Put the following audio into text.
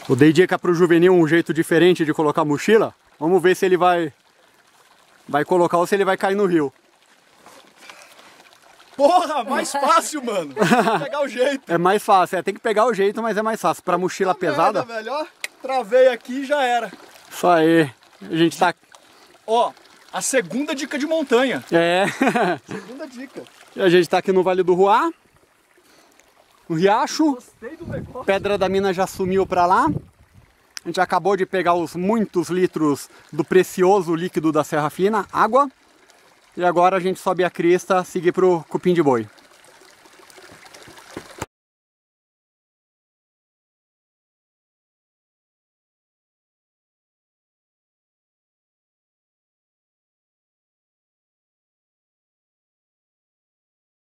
Eu dei dica pro Juvenil um jeito diferente de colocar a mochila. Vamos ver se ele vai colocar ou se ele vai cair no rio. Porra, mais fácil, mano. Tem que pegar o jeito. É mais fácil, tem que pegar o jeito, mas é mais fácil. Pra mochila pesada... Merda, velho, ó. Travei aqui e já era. Isso aí. A gente tá... Ó, a segunda dica de montanha. É. Segunda dica. E a gente tá aqui no Vale do Ruá. No riacho. Gostei do negócio. Pedra da Mina já sumiu pra lá. A gente acabou de pegar os muitos litros do precioso líquido da Serra Fina, água. E agora a gente sobe a crista, seguir pro Cupim de Boi.